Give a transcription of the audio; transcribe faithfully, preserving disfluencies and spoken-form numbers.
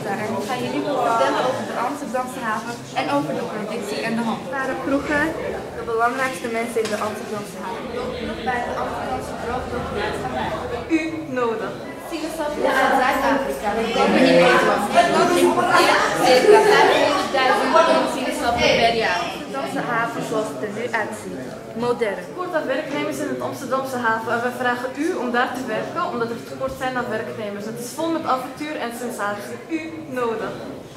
Rita en ik ga jullie vertellen over de Amsterdamse haven en over de productie en de handel. Waren vroeger de belangrijkste mensen in de Amsterdamse haven. Bij de Amsterdamse droogdocumenten van mij. U nodig. Sinaasappelen uit Zuid-Afrika, die komen in Nederland. Het land importeert circa vijfhonderdduizend ton sinaasappelen per jaar. De Amsterdamse haven zoals het er nu uitziet. Modern. Tekort aan werknemers in het Amsterdamse haven en wij vragen u om daar te werken omdat er tekort zijn aan werknemers. Het is vol met avontuur en sensatie. U nodig.